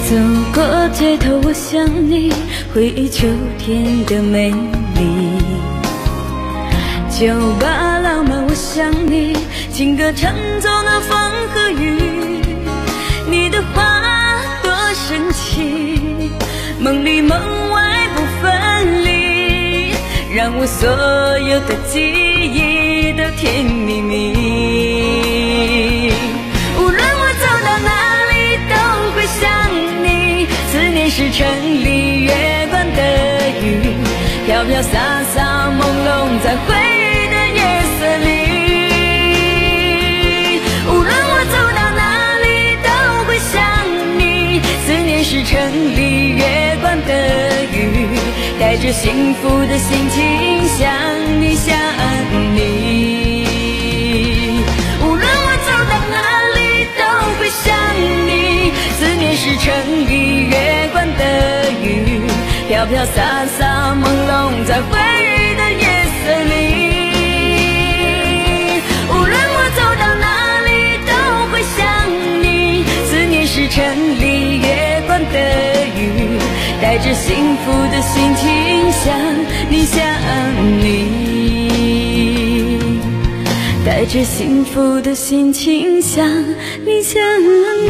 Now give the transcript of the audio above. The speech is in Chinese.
走过街头，我想你，回忆秋天的美丽。酒吧浪漫，我想你，情歌唱走了风和雨。你的话多神奇，梦里梦外不分离，让我所有的记忆都甜蜜蜜。无论我走到哪里都会想你，思念是城里月光的雨，飘飘洒洒朦胧在回忆的夜色里。无论我走到哪里都会想你，思念是城里月光的雨，带着幸福的心情想你想你。无论我走到哪里都会想你，思念是城里月光的雨，飘飘洒洒朦胧在回忆的夜色里。无论我走到哪里都会想你，思念是城里月光的雨，带着幸福的心情想你想你，带着幸福的心情想你想你。